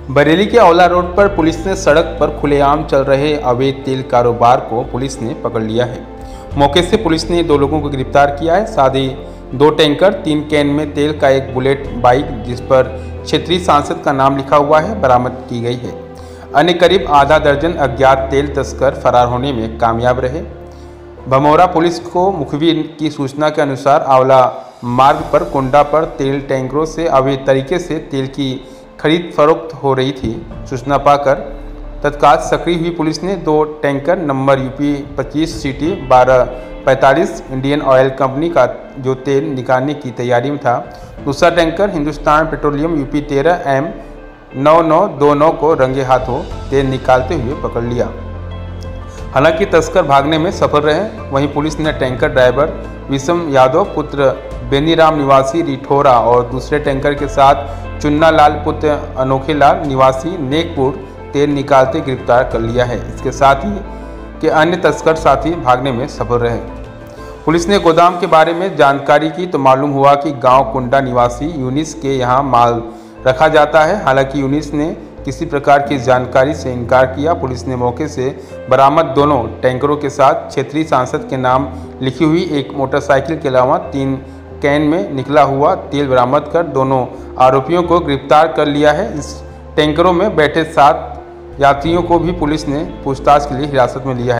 बरेली के OLA road पर police ने सड़क पर खुलेआम चल रहे अवैध तेल कारोबार को पुलिस ने पकड़ लिया है। मौके से पुलिस ने 2 लोगों को गिरफ्तार किया है। साथ ही 2 टैंकर, 3 कैन में तेल का एक बुलेट बाइक जिस पर क्षेत्रीय सांसद का नाम लिखा हुआ है बरामद की गई है। अन्य करीब आधा दर्जन अज्ञात तेल तस्कर फरार होने में कामयाब रहे। भमौरा पुलिस को मुखबिर की सूचना के अनुसार औला मार्ग पर कुंडा पर तेल टैंकरों से अवैध तरीके से तेल की खरीद फरोख्त हो रही थी। सूचना पाकर तत्काल सक्रिय हुई पुलिस ने 2 tanker number UP 25 CT 1245 Indian Oil company का जो तेल निकालने की तैयारी में था, दूसरा tanker Hindustan Petroleum UP 13 M 9929 को रंगे हाथों तेल निकालते हुए पकड़ लिया। हालांकि तस्कर भागने में सफल रहे। वहीं पुलिस ने टैंकर ड्राइवर विषम यादव पुत्र बेनीराम निवासी रिठौरा और दूसरे टैंकर के साथ चुन्ना लाल पुत्र अनोखे लाल निवासी नेकपुर तेल निकालते गिरफ्तार कर लिया है। इसके साथ ही के अन्य तस्कर साथी भागने में सफल रहे। पुलिस ने गोदाम के बारे में जानकारी की तो मालूम हुआ कि गांव कुंडा निवासी यूनिस के यहां माल रखा जाता है। हालांकि यूनिस ने किसी प्रकार की जानकारी से इनकार किया। पुलिस ने मौके से बरामद दोनों टैंकरों के साथ क्षेत्रीय सांसद के नाम लिखी हुई एक मोटरसाइकिल के अलावा 3 कैन में निकला हुआ तेल बरामद कर दोनों आरोपियों को गिरफ्तार कर लिया है। इस टैंकरों में बैठे 7 यात्रियों को भी पुलिस ने पूछताछ के लिए हिरासत में लिया है।